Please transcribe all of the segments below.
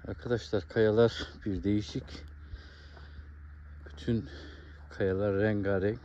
Arkadaşlar kayalar bir değişik. Bütün kayalar rengarenk.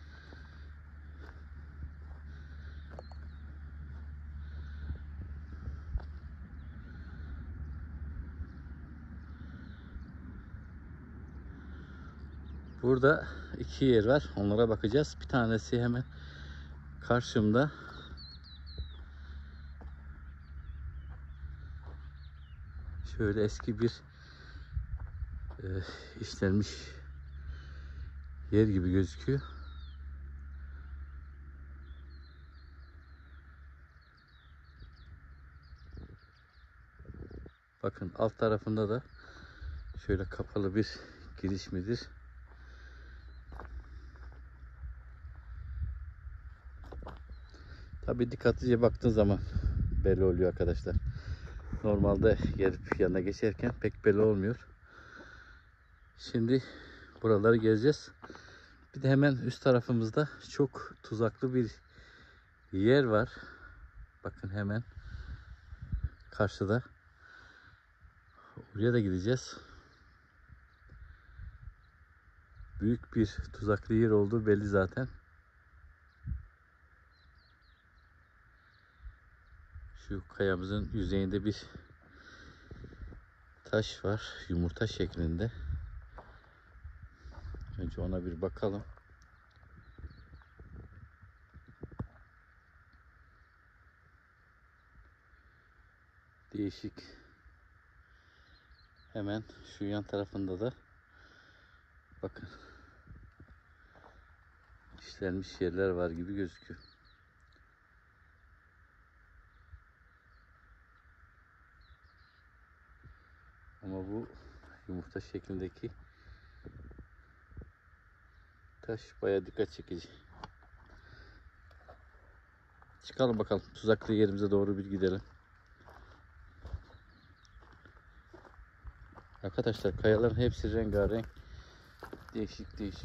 Burada iki yer var. Onlara bakacağız. Bir tanesi hemen karşımda. Şöyle eski bir işlenmiş yer gibi gözüküyor. Bakın alt tarafında da şöyle kapalı bir giriş midir? Tabi dikkatlice baktığın zaman belli oluyor arkadaşlar. Normalde gelip yanına geçerken pek belli olmuyor. Şimdi buraları gezeceğiz. Bir de hemen üst tarafımızda çok tuzaklı bir yer var. Bakın hemen karşıda. Oraya da gideceğiz. Büyük bir tuzaklı yer olduğu belli zaten. Şu kayamızın yüzeyinde bir taş var. Yumurta şeklinde. Önce ona bir bakalım. Değişik. Hemen şu yan tarafında da bakın işlenmiş yerler var gibi gözüküyor. Ama bu yumurta şeklindeki taş bayağı dikkat çekici. Çıkalım bakalım. Tuzaklı yerimize doğru bir gidelim. Arkadaşlar kayaların hepsi rengarenk. Değişik değişik.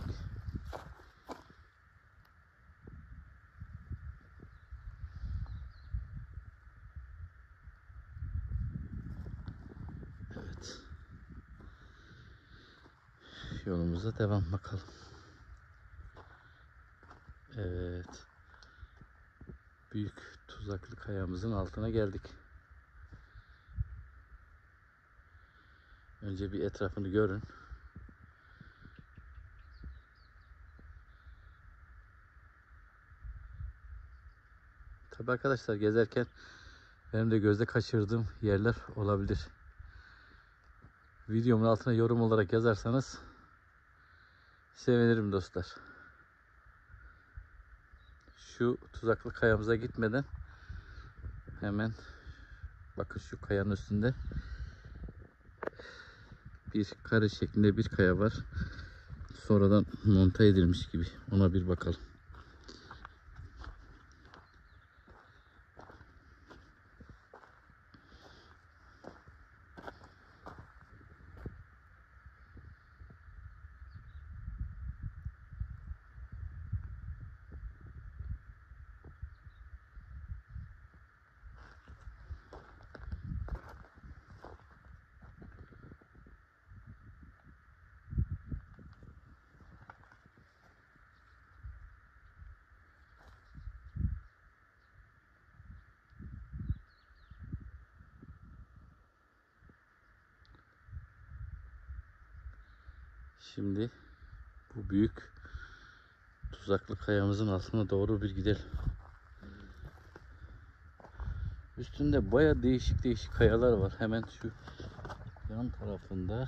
Evet. Yolumuza devam bakalım. Evet. Büyük tuzaklı kayamızın altına geldik. Önce bir etrafını görün. Tabi arkadaşlar gezerken benim de gözde kaçırdığım yerler olabilir. Videomun altına yorum olarak yazarsanız sevinirim dostlar. Şu tuzaklı kayamıza gitmeden hemen bakın şu kayanın üstünde bir kare şeklinde bir kaya var. Sonradan monte edilmiş gibi. Ona bir bakalım. Şimdi bu büyük tuzaklı kayamızın altına doğru bir gidelim. Üstünde baya değişik değişik kayalar var. Hemen şu yan tarafında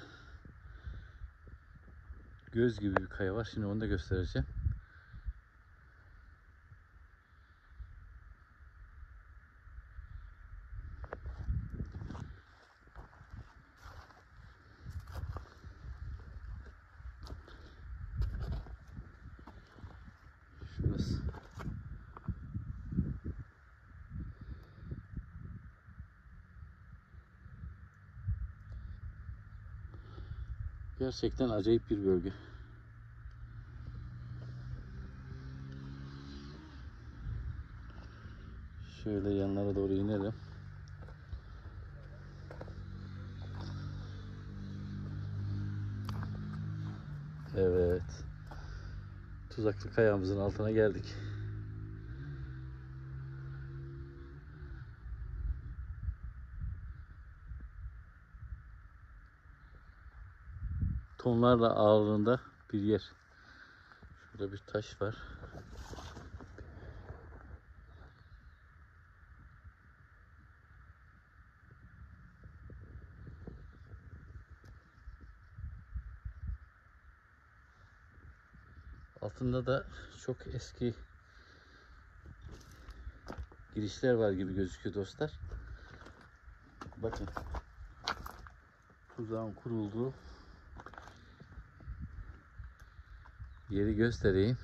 göz gibi bir kaya var. Şimdi onu da göstereceğim. Şurası. Gerçekten acayip bir bölge. Şöyle yanlara doğru inelim. Evet. Tuzaklı kayamızın altına geldik. Tonlarla ağırlığında bir yer. Şurada bir taş var. Altında da çok eski girişler var gibi gözüküyor dostlar. Bakın. Tuzağın kurulduğu yeri göstereyim.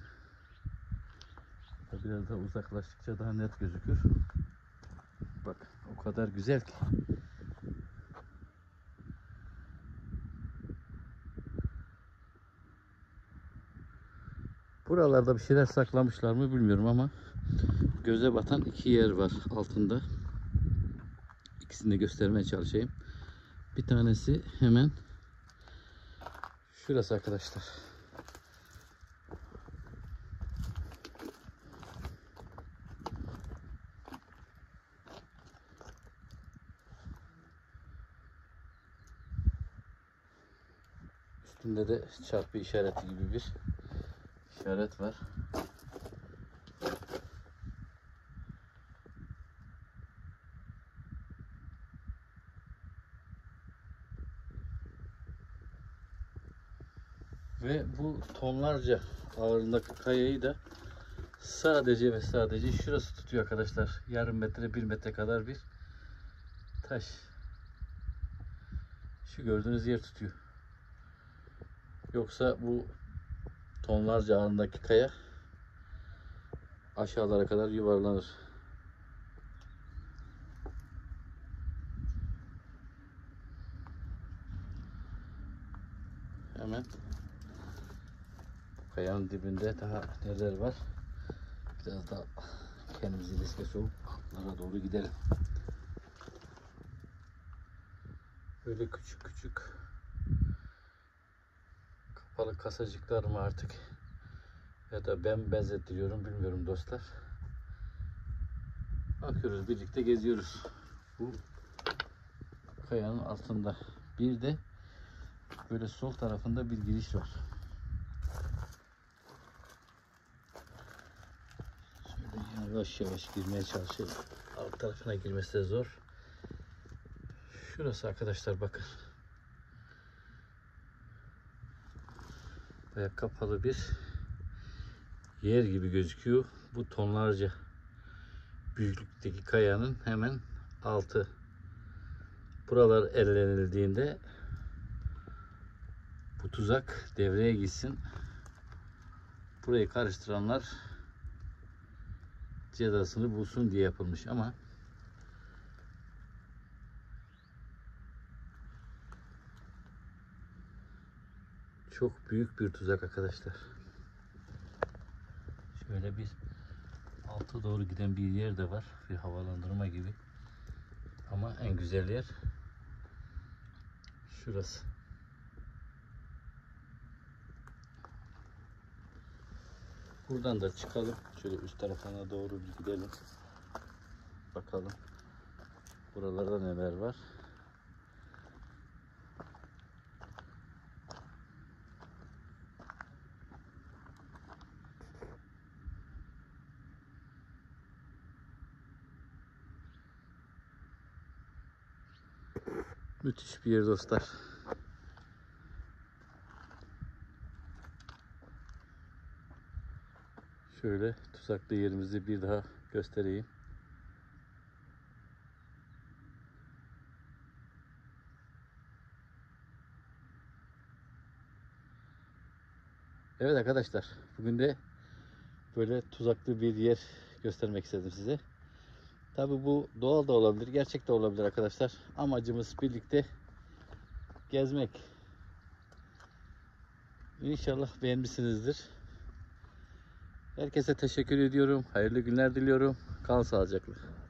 Biraz daha uzaklaştıkça daha net gözükür. Bak o kadar güzel ki. Buralarda bir şeyler saklamışlar mı bilmiyorum ama göze batan iki yer var altında. İkisini de göstermeye çalışayım. Bir tanesi hemen şurası arkadaşlar. Üstünde de çarpı işareti gibi bir işaret var. Ve bu tonlarca ağırlığındaki kayayı da sadece ve sadece şurası tutuyor arkadaşlar. Yarım metre, 1 metre kadar bir taş. Şu gördüğünüz yer tutuyor. Yoksa bu tonlarca ağırlığındaki kaya aşağılara kadar yuvarlanır. Hemen kayanın dibinde daha neler var? Biraz daha kendimizi riske sokup altlara doğru gidelim. Böyle küçük küçük kapalı kasacıklar mı artık ya da ben benzettiriyorum bilmiyorum dostlar. Bakıyoruz, birlikte geziyoruz. Bu kayanın altında bir de böyle sol tarafında bir giriş var. Şöyle yavaş yavaş girmeye çalışıyorum. Alt tarafına girmesi de zor. Şurası arkadaşlar bakın. Bayağı kapalı bir yer gibi gözüküyor. Bu tonlarca büyüklükteki kayanın hemen altı. Buralar ellenildiğinde bu tuzak devreye gitsin. Burayı karıştıranlar cezasını bulsun diye yapılmış ama çok büyük bir tuzak arkadaşlar. Şöyle bir alta doğru giden bir yer de var. Bir havalandırma gibi. Ama en güzel yer şurası. Buradan da çıkalım. Şöyle üst tarafına doğru bir gidelim. Bakalım. Buralarda neler var. Müthiş bir yer dostlar. Şöyle tuzaklı yerimizi bir daha göstereyim. Evet arkadaşlar, bugün de böyle tuzaklı bir yer göstermek istedim size. Tabi bu doğal da olabilir, gerçek de olabilir arkadaşlar. Amacımız birlikte gezmek. İnşallah beğenmişsinizdir. Herkese teşekkür ediyorum. Hayırlı günler diliyorum. Kalın sağlıcakla.